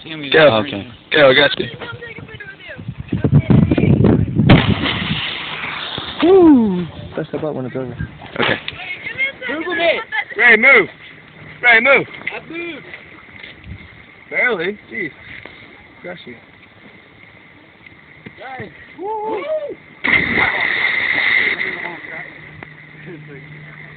Go. Okay. Go, I got you. Woo! Press the button when it's over. Okay. Move with me. Ray, move. Ray, move. I moved. Barely. Jeez. Crush you. Guys. Woo!